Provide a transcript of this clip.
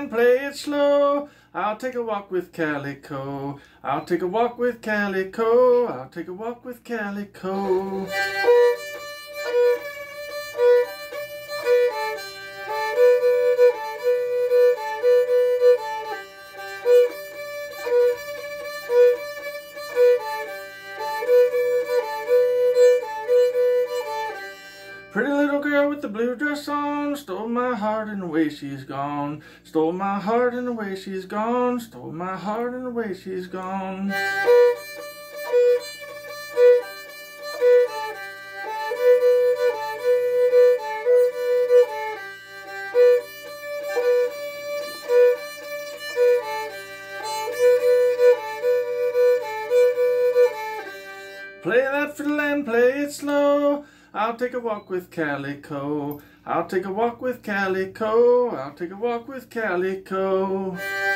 and play it slow. I'll take a walk with Calico. I'll take a walk with Calico. I'll take a walk with Calico. Pretty little girl with the blue dress on stole my heart and away she's gone. Stole my heart and away she's gone. Stole my heart and away she's gone. Play that fiddle and play it slow. I'll take a walk with Calico. I'll take a walk with Calico. I'll take a walk with Calico.